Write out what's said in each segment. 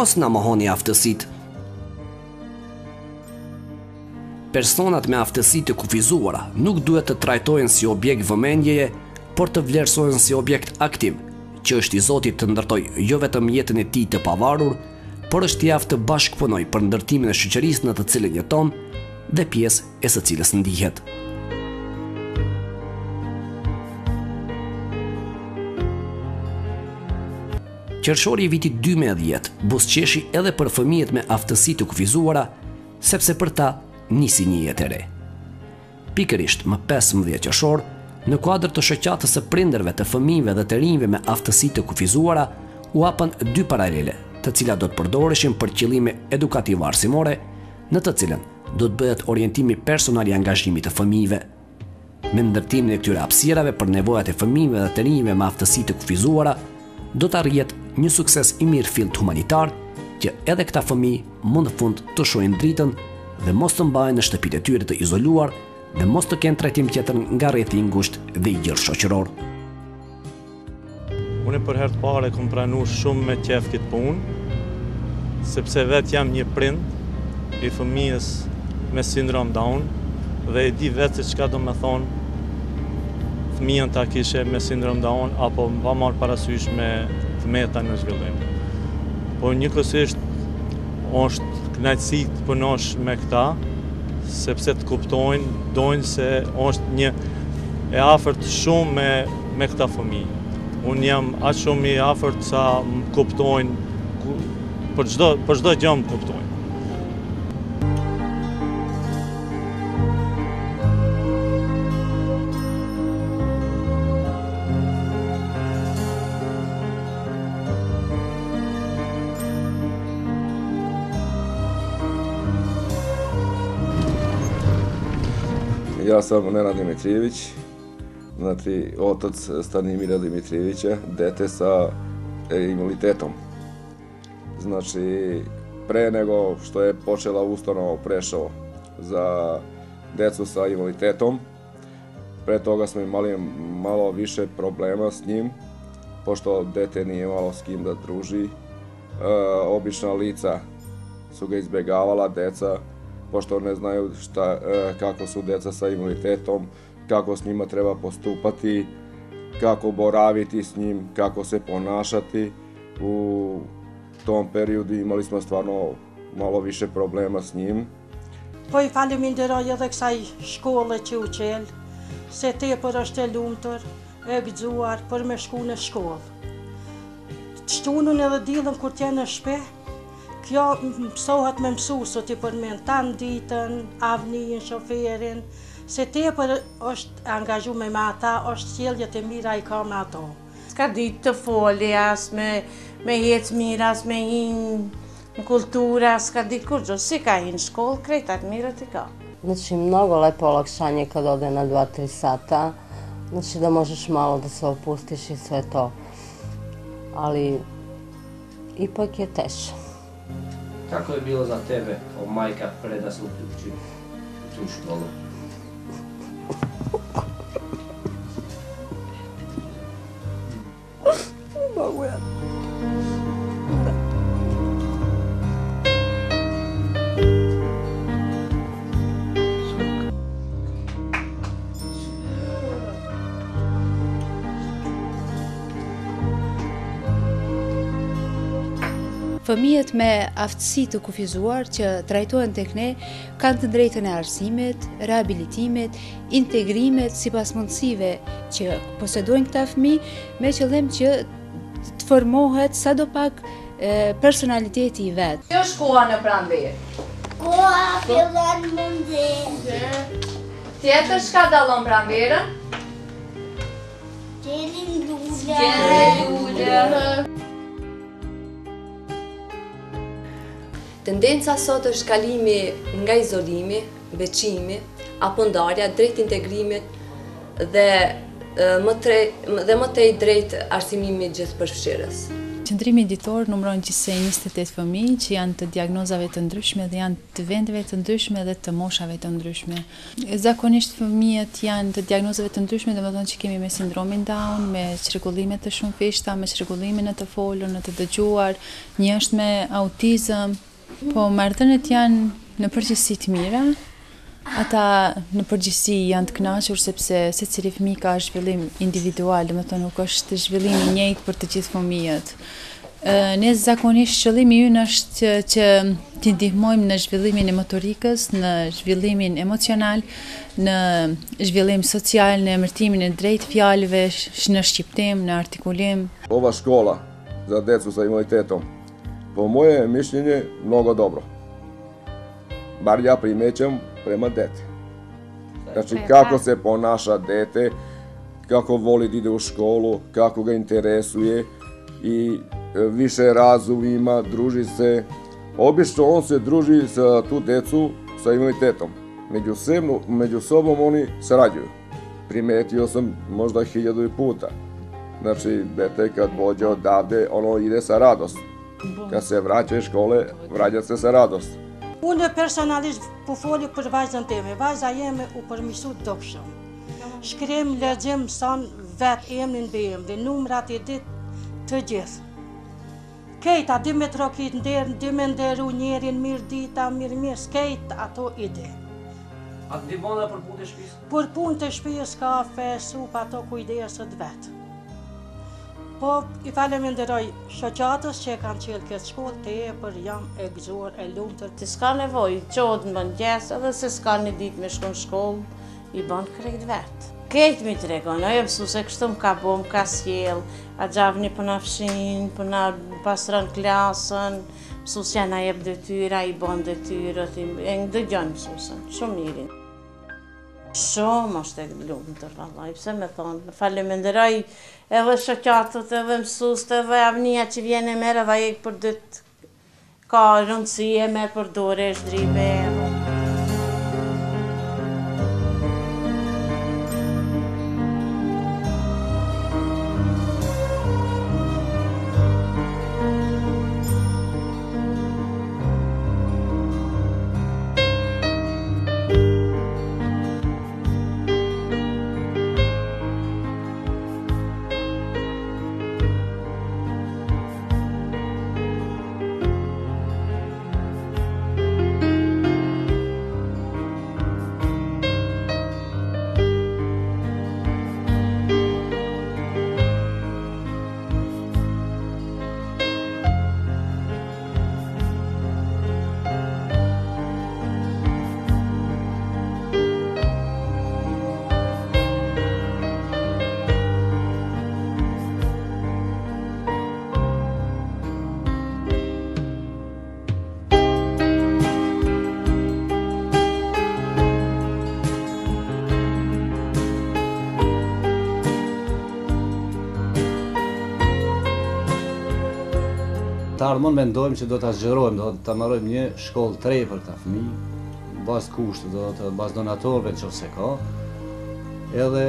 mos na mohoni aftësitë. Personat me aftësi të kufizuara nuk duhet të trajtohen si objekt vëmendjeje, por të vlerësohen si objekt aktiv, që është i Zotit të ndërtojë jo vetëm jetën e tij të pavarur, por është i aftë të bashkëpunojë për ndërtimin e shoqërisë në të cilën jeton dhe pjesë e së cilës ndihet. Qershori i vitit 2010 buzëqeshi edhe për fëmijët me aftësi të kufizuara, sepse për ta nisi një jetë e re. Pikërisht më 15 qershor, në kuadër të shoqatës së prindërve të fëmijëve dhe të rinjve me aftësi të kufizuara, u hapën 2 paralele, të cilat do të përdoreshin për qëllime edukative arsimore, në të cilën do të bëhet orientimi personal i angazhimit të fëmijëve. Me ndërtimin e këtyre hapësirave për nevojat e fëmijëve dhe të rinjve me aftësi të kufizuara, do të arrihet një sukses i mirë fillt humanitar, që edhe këta fëmijë mund në fund të shohin dritën dhe mos të mbahen në shtëpitë e tyre të izoluar dhe mos të kenë trajtim tjetër nga rrjethi i ngushtë dhe i gjerë shoqëror. Unë për herë të parë kam pranuar shumë me qejf këtë punë, sepse vetë jam një prind i fëmijës me sindrom Down dhe e di vetë se çka do të thonë fëmijën ta kishe me sindrom Down apo va marr parasysh me fëmijëta në zhvillim. Po njëkohësisht është kënaqësi të punosh me këta, sepse të kuptojnë, dojnë se është një e afërt shumë me këta fëmijë. Unë jam aq shumë i afërt sa më kuptojnë, për çdo gjë më kuptojnë. Ja sam Nenad Dimitrijević, znači otac Stanimira Dimitrijevića, dete sa invaliditetom. Znači, pre nego što je počela ustanova prešao za decu sa invaliditetom, pre toga smo imali malo više problema s njim, pošto dete nije imalo s kim da druži. Obična lica su ga izbjegavala, deca, pošto ne znaju kako su deca sa invaliditetom, kako s njima treba postupati, kako boraviti s njim, kako se ponašati. U tom periodu imali smo stvarno malo više problema s njim. Po i faleminderoj edhe kësaj shkolle që u qel, se tepër është e lumtur, e gëzuar për me shku në shkollë. Shtunën edhe dillën kur t'jen në shtëpi, kjo mësohet me mësuesët i përmend tan ditën, avnin, shoferin, se tepër është angazhuar me ata, është sjelljet e mira i ka me ato. S'ka ditë të foli, as me jetë mira, as me hinë kultura, s'ka ditë kur gjo, si ka hinë školu, kretat mirët i ka. Znači, mnogo lepo olakšanje kad ode na 2-3 sata, znači da možeš malo da se opustiš i sve to, ali ipak je teže. Kako je bilo za tebe, kao majka, pre da se uključi u tu školu? Mogu ja. Fëmijët me aftësi të kufizuar që trajtohen tek ne kanë të drejtën e arsimit, rehabilitimit, integrimit sipas mundësive që posedojnë këta fëmijë, me qëllim që të formohet sadopak personaliteti i vet. Kjo është koha në pranverë. Koha fillon mundi. Tjetër çka dallon pranverën? Qelin lule. Qelin lule. Tendenca sot është kalimi nga izolimi, veçimi, apo ndarja drejt integrimit dhe më tej drejt arsimimit gjithëpërfshirës. Qëndrimi ditor numëron gjithsej 28 fëmijë që janë të diagnozave të ndryshme dhe janë të vendeve të ndryshme dhe të moshave të ndryshme. Zakonisht fëmijët janë të diagnozave të ndryshme, domethënë që kemi me sindromin Down, me çrregullime të shumëfishta, me çrregullime në të folur, në të dëgjuar, një është me autizëm, po marrëdhëniet janë në përgjithësi të mira. Ata në përgjithësi janë të kënaqur sepse secili fëmijë ka zhvillim individual, domethënë nuk është zhvillim i njëjtë për të gjithë fëmijët. Ne zakonisht qëllimi ynë është që t'i ndihmojmë në zhvillimin e motorikës, në zhvillimin emocional, në zhvillim social, në emërtimin e drejtë fjalëve, në shqiptim, në artikulim. Ova škola za decu sa invaliditetom, po moje mišljenje, mnogo dobro. Bar ja primećam prema dete. Znači kako se ponaša dete, kako voli da ide u školu, kako ga interesuje i više razum ima, druži se. Obično on se druži sa tu decu sa invaliditetom. Među sobom oni sarađuju. Primetio sam možda 1000 puta. Znači, dete kad dođe odavde, ono ide sa radost. Kad se vraća iz škole, vraća se sa radost. Unë personalisht po foli për vajzën teme. Vajza jeme u përmirësu dukshëm. Shkrim, lexim, son vetë emrin mbi emri, numrat e ditë të gjithë. Kejta, 2 me trokit nderë, 2 me nderu njerin, mirë dita, mirë, skejt ato ide. A të ndihmon dhe për punë të shtëpisë? Për punë të shtëpisë, kafe, supa, ato kujdeset vetë. Po, i faleminderoj shoqatës që e kanë qelë këtë shkollë, tepër jam e gëzuar, e lumtur. Ti s'ka nevojë, qohet në mëngjes, edhe se s'ka një ditë me shku në shkollë, i bën krejt vetë. Këtë mi tregon, ajo mësuse kështu m'ka bo, m'ka sjell, a gjavni për na fshin, për na pastron klasën, mësusja na jep detyra, i bën detyrët, e ndëgjon mësusën, shumë mirin. Shumë është e lumtur, vallai, pse me thonë, faleminderoj edhe shoqatët, edhe mësust, edhe avnia që vjen e merr edhe ai për ditë ka rëndësi e merr për dorë, shdripe. Të ardhmon mendojmë që do të zgjerojmë, do të marrojmë një shkollë të re për këta fëmijë, bazë kushte, do të bazë donatorëve nëse ka, edhe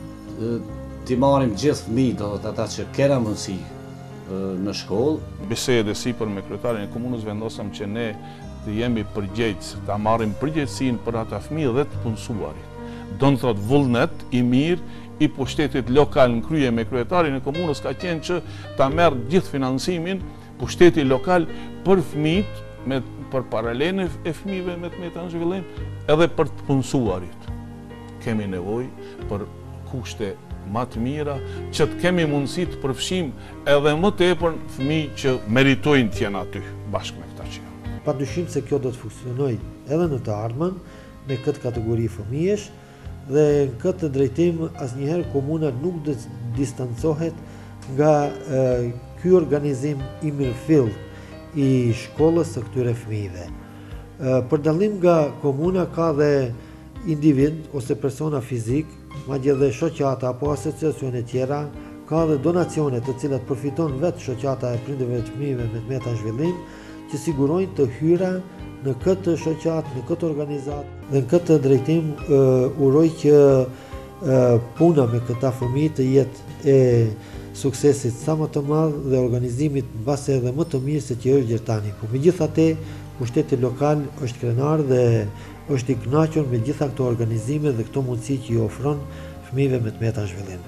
t'i marrim gjithë fëmijët, do të ata që kena mundësi në shkollë. Bisede sipër me kryetarin e komunës vendosëm që ne të jemi përgjegjës, ta marrim përgjegjësinë për ata fëmijë dhe të punësuarit. Do të thotë vullnet i mirë i pushtetit lokal në krye me kryetarin e komunës ka qenë që ta merr gjithë finansimin pushteti lokal për fëmijët, për paralelën e fëmijëve me të meta në zhvillim, edhe për të punësuarit. Kemi nevojë për kushte më të mira, që të kemi mundësi të përfshim edhe më tepër fëmijë që meritojnë të jenë aty bashkë me këta që janë. Padyshim se kjo do të funksionojë edhe në të ardhmen me këtë kategori fëmijësh dhe në këtë drejtim asnjëherë komuna nuk do të distancohet nga ky organizim i mirëfill i shkollës së këtyre fëmijëve. Për dallim nga komuna ka dhe individ ose persona fizik, madje dhe shoqata apo asociacione tjera, ka dhe donacione të cilat përfiton vetë shoqata e prindërve të fëmijëve me të meta zhvillim, që sigurojnë të hyra në këtë shoqat, në këtë organizat. Dhe në këtë drejtim uroj që puna me këta fëmijë të jetë e suksesit sa më të madh dhe organizimit mbase edhe më të mirë se që është Gjertani. Po megjithatë, pushteti lokal është krenar dhe është i kënaqur me gjitha këto organizime dhe këto mundësi që i ofron fëmijëve me të meta zhvillim.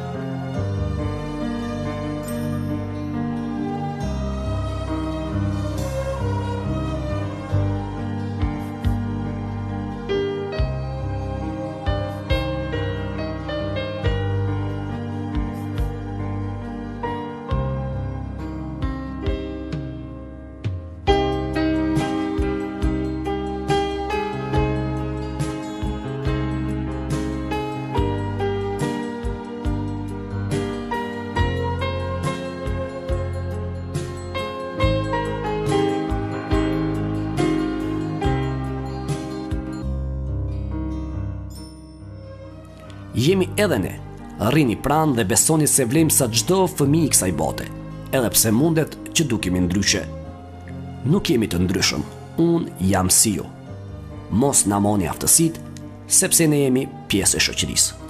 Jemi edhe ne, rrini pranë dhe besoni se vlem sa çdo fëmijë i kësaj bote, edhe pse mundet që dukemi ndryshe. Nuk jemi të ndryshëm, unë jam si ju. Mos na moni aftësitë, sepse ne jemi pjesë e shoqërisë.